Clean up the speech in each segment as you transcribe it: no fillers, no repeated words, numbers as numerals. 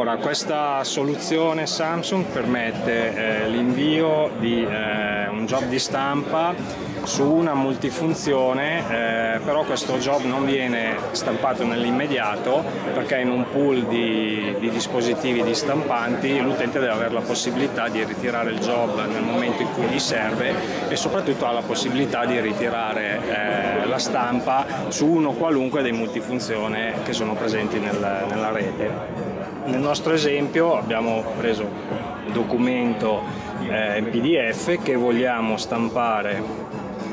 Allora, questa soluzione Samsung permette l'invio di un job di stampa su una multifunzione, però questo job non viene stampato nell'immediato perché in un pool di dispositivi di stampanti l'utente deve avere la possibilità di ritirare il job nel momento in cui gli serve e soprattutto ha la possibilità di ritirare la stampa su uno qualunque dei multifunzione che sono presenti nella rete. Nel nostro esempio abbiamo preso il documento in PDF che vogliamo stampare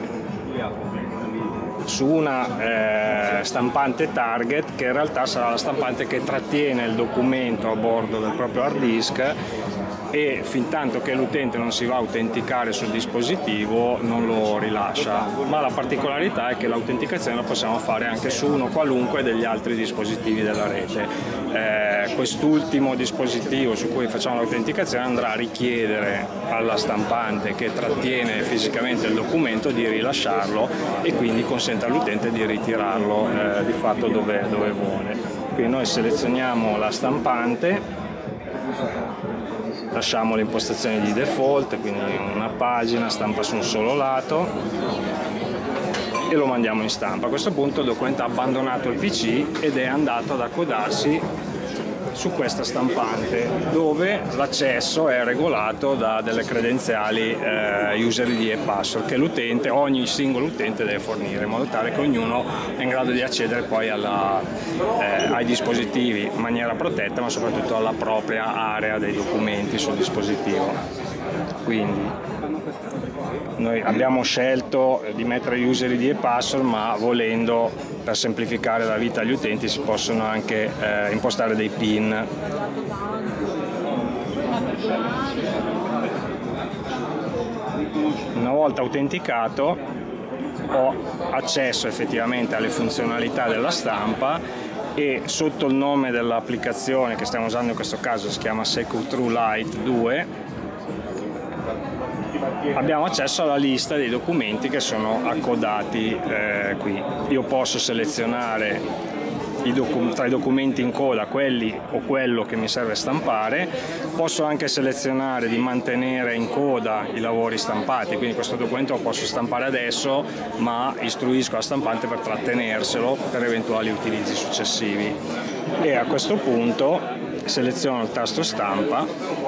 su una stampante target, che in realtà sarà la stampante che trattiene il documento a bordo del proprio hard disk, e fin tanto che l'utente non si va a autenticare sul dispositivo non lo rilascia, ma la particolarità è che l'autenticazione la possiamo fare anche su uno qualunque degli altri dispositivi della rete. Quest'ultimo dispositivo su cui facciamo l'autenticazione andrà a richiedere alla stampante che trattiene fisicamente il documento di rilasciarlo e quindi consente all'utente di ritirarlo di fatto dove vuole. Quindi noi selezioniamo la stampante, lasciamo le impostazioni di default, quindi una pagina, stampa su un solo lato, e lo mandiamo in stampa. A questo punto il documento ha abbandonato il PC ed è andato ad accodarsi su questa stampante, dove l'accesso è regolato da delle credenziali user ID e password che ogni singolo utente deve fornire, in modo tale che ognuno è in grado di accedere poi ai dispositivi in maniera protetta, ma soprattutto alla propria area dei documenti sul dispositivo. Quindi noi abbiamo scelto di mettere user ID e password, ma volendo, per semplificare la vita agli utenti, si possono anche impostare dei PIN. Una volta autenticato ho accesso effettivamente alle funzionalità della stampa e sotto il nome dell'applicazione che stiamo usando in questo caso, si chiama SecuTrue Lite 2, abbiamo accesso alla lista dei documenti che sono accodati qui. Io posso selezionare tra i documenti in coda quelli o quello che mi serve stampare, posso anche selezionare di mantenere in coda i lavori stampati, quindi questo documento lo posso stampare adesso ma istruisco la stampante per trattenerselo per eventuali utilizzi successivi, e a questo punto seleziono il tasto stampa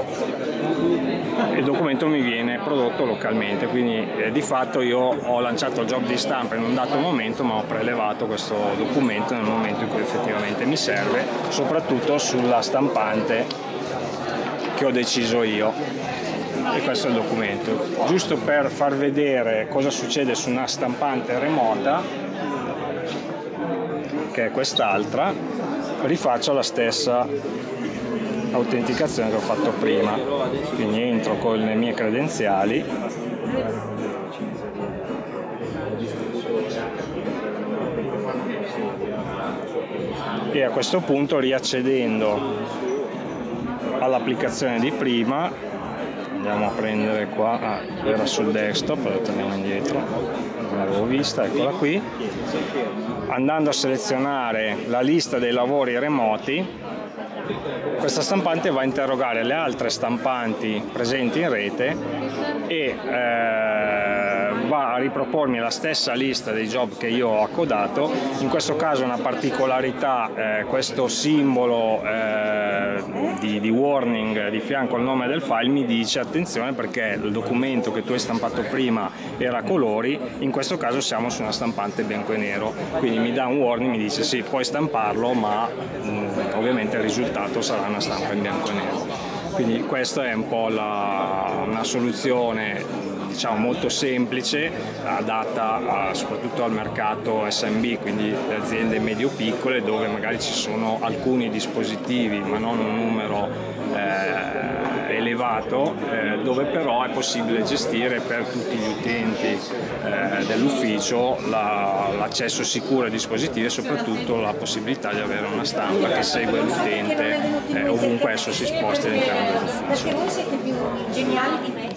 e il documento mi viene prodotto localmente, quindi di fatto io ho lanciato il job di stampa in un dato momento, ma ho prelevato questo documento nel momento in cui effettivamente mi serve, soprattutto sulla stampante che ho deciso io. E questo è il documento. Giusto per far vedere cosa succede su una stampante remota, che è quest'altra, rifaccio la stessa autenticazione che ho fatto prima, quindi entro con le mie credenziali e a questo punto, riaccedendo all'applicazione di prima, andiamo a prendere qua, era sul desktop, la torniamo indietro, non l'avevo vista, eccola qui, andando a selezionare la lista dei lavori remoti, questa stampante va a interrogare le altre stampanti presenti in rete e va a ripropormi la stessa lista dei job che io ho accodato. In questo caso una particolarità, questo simbolo di warning di fianco al nome del file mi dice attenzione perché il documento che tu hai stampato prima era a colori, in questo caso siamo su una stampante bianco e nero, quindi mi dà un warning, mi dice sì, puoi stamparlo, ma ovviamente il risultato sarà una stampa in bianco e nero. Quindi questa è un po' una soluzione, diciamo, molto semplice, adatta soprattutto al mercato SMB, quindi le aziende medio-piccole, dove magari ci sono alcuni dispositivi ma non un numero elevato, dove però è possibile gestire per tutti gli utenti dell'ufficio l'accesso sicuro ai dispositivi e soprattutto la possibilità di avere una stampa che segue l'utente ovunque esso si sposti all'interno dell'ufficio. Perché voi siete più geniali di me.